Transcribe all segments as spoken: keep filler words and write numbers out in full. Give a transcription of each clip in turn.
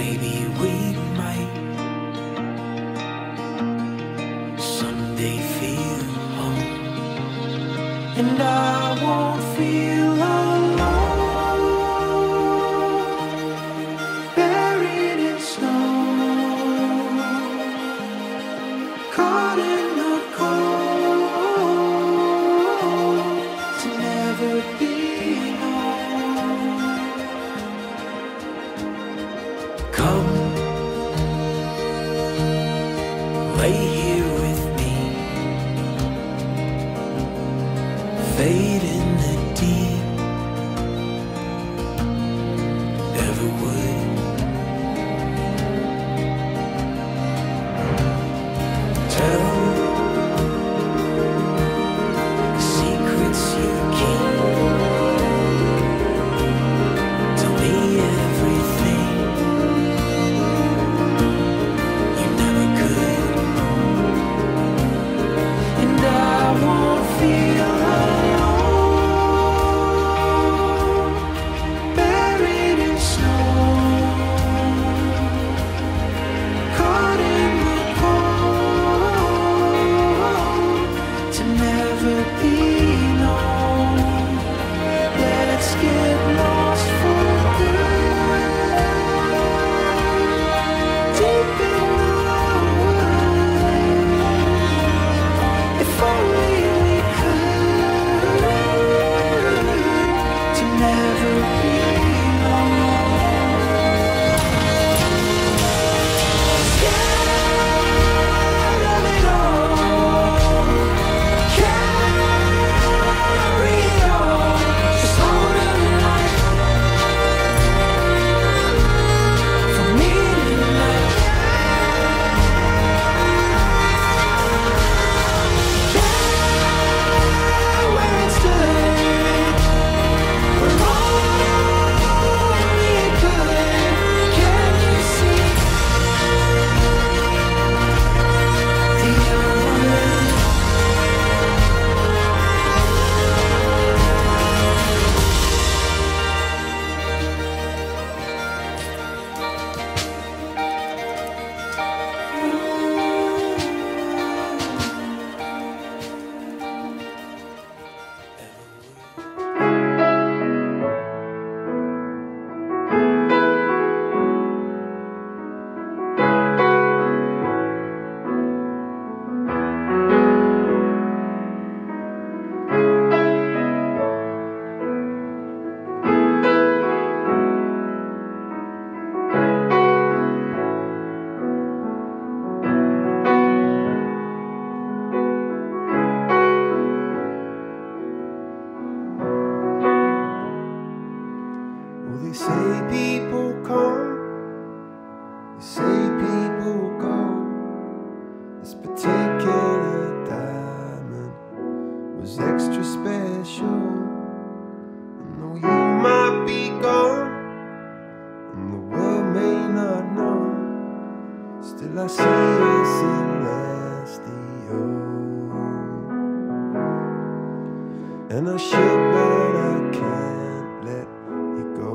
maybe we might someday feel home, and I won't feel alone, buried in snow, caught in the cold, to never be known. Come, lay here with me, fade in the deep, never would. Tell secrets you keep, tell me everything you never could, and I won't feel alone, buried in snow, caught in the cold, to never be known. Let's get lost for good, deep in the woods. If only we could, to never be known. Scared of it all, carry on, just hold on light for me tonight. Care where it stood, we're only good. Can you see the other? Well, they say people come, they say people go. This particular diamond was extra special. And though you might be gone, and the world may not know, still I see a celestial. And I should, but I can't let it go.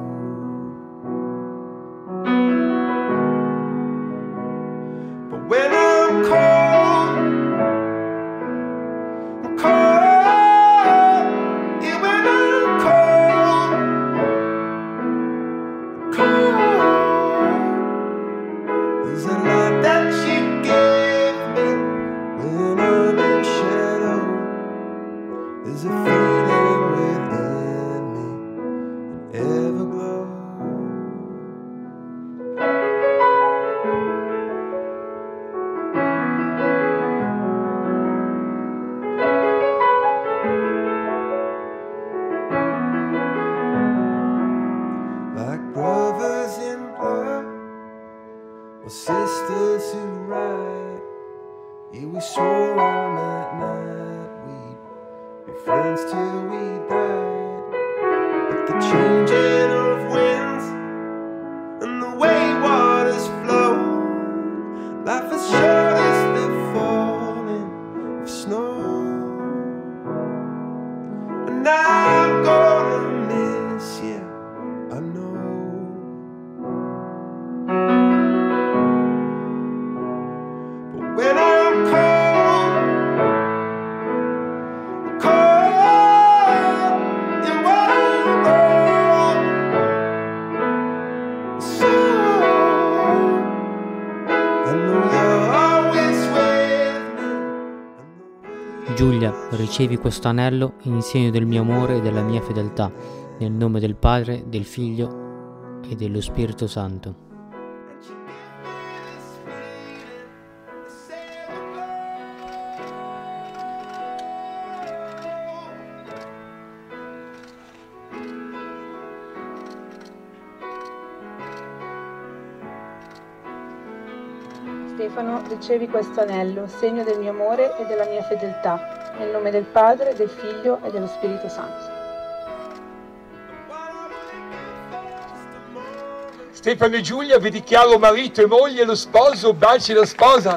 But when I'm cold, I'm cold. Yeah, when I'm cold, cold. There's a lot that you give me when I'm in shadow. There's a feeling within me, an everglow. Like brothers in blood, or sisters who ride. Yeah, we swore on that night we'd be friends till we died. But the changing of winds and the way waters flow, life is short as the falling of snow. And I'm gonna miss you, I know. ricevi questo anello in segno del mio amore e della mia fedeltà, nel nome del Padre, del Figlio e dello Spirito Santo. Stefano, ricevi questo anello, segno del mio amore e della mia fedeltà, nel nome del Padre, del Figlio e dello Spirito Santo. Stefano e Giulia, vi dichiaro marito e moglie, lo sposo, baci la sposa.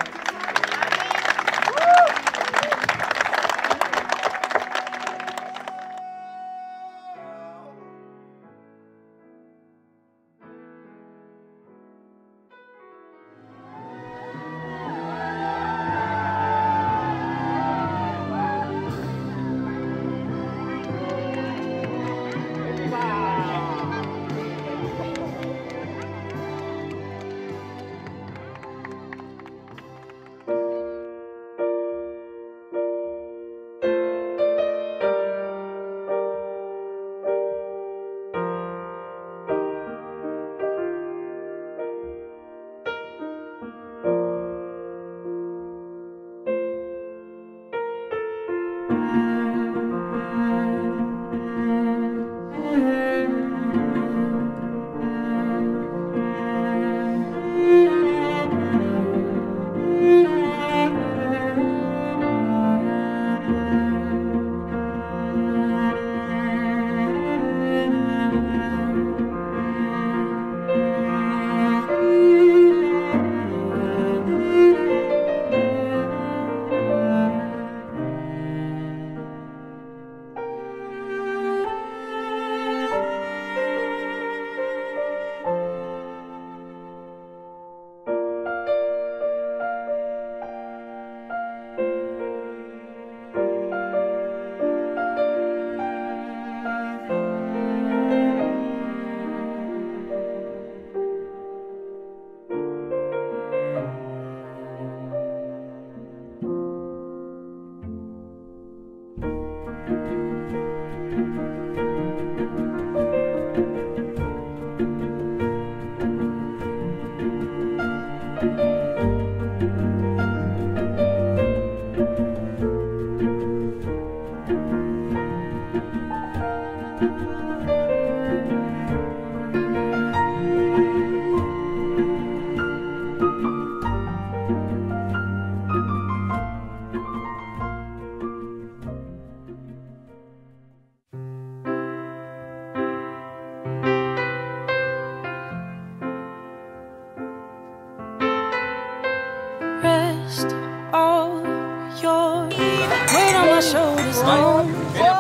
Rest all your weight on my shoulders. Don't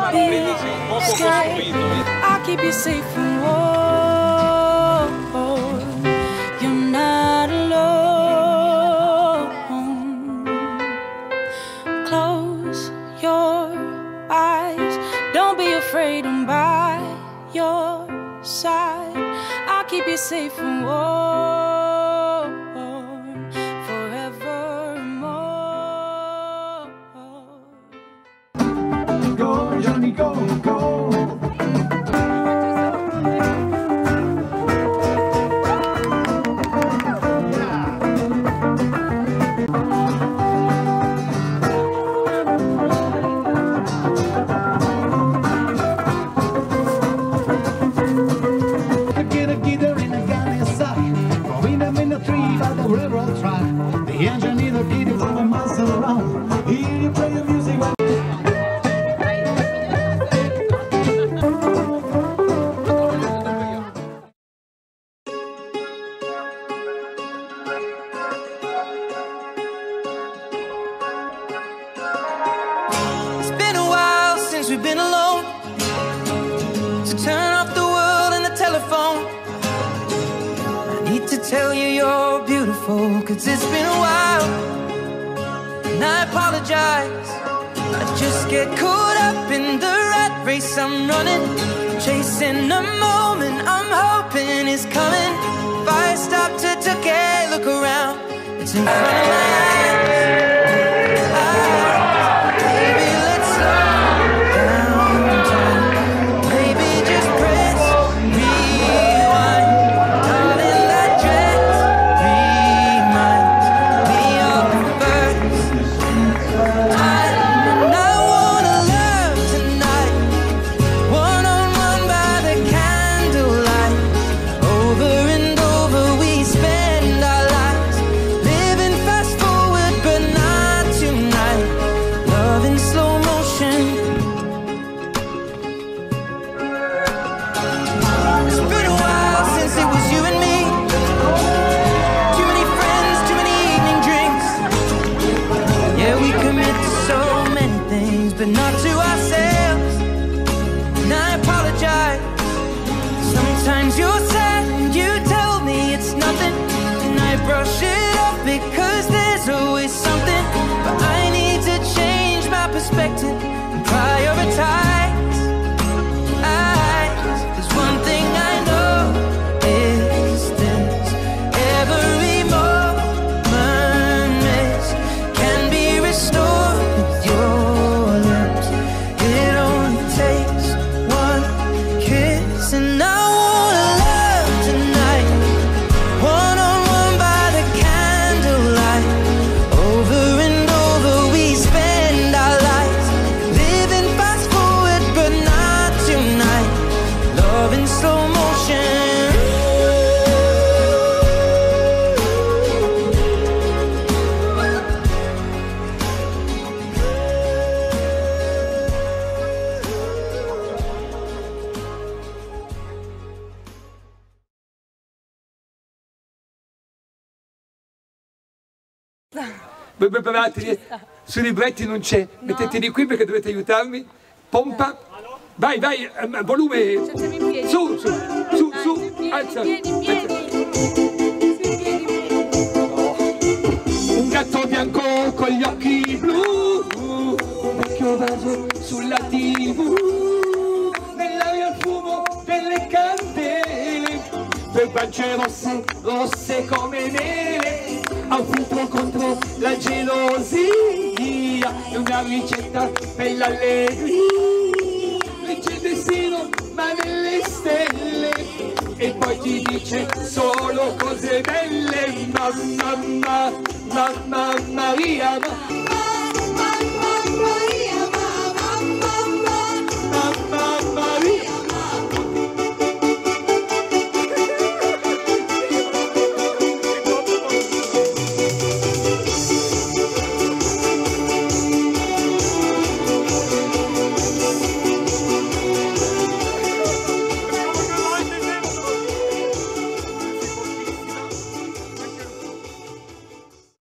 be scared. I'll keep you safe from war. You're not alone. Close your eyes. Don't be afraid. I'm by your side. I'll keep you safe from war. Go, Johnny, go, go. Get a guitar in a gun inside. Going up in the tree by the railroad track. The engineer did it for miles around. Hear you play the music. We've been alone, so turn off the world and the telephone. I need to tell you you're beautiful, cause it's been a while, and I apologize. I just get caught up in the rat race I'm running, chasing a moment I'm hoping is coming. If I stop to take a look around, it's in front of my eyes. Baby, let's brush it off because there's always something. But I need to change my perspective and prioritize. There's one thing I know is this: every moment missed can be restored with your lips. It only takes one kiss, and I wanna love tonight, one on one by the candlelight. Over and over we spend our lives, living fast forward but not tonight. Love in slow motion. Voi preparati? Sui libretti non c'è. No. Metteteli qui perché dovete aiutarmi. Pompa. Vai, vai, um, volume. Su, su, su, su. Alza. Alza. Un gatto bianco con gli occhi blu, un vecchio vaso sulla tivù, nell'aria il fumo delle candele, due guance rosse, rosse come neve, a un filtro contro la gelosia e una ricetta per l'allegria. C'è il destino ma nelle stelle e poi ti dice solo cose belle. Mamma, mamma, mamma Maria, mamma, mamma Maria.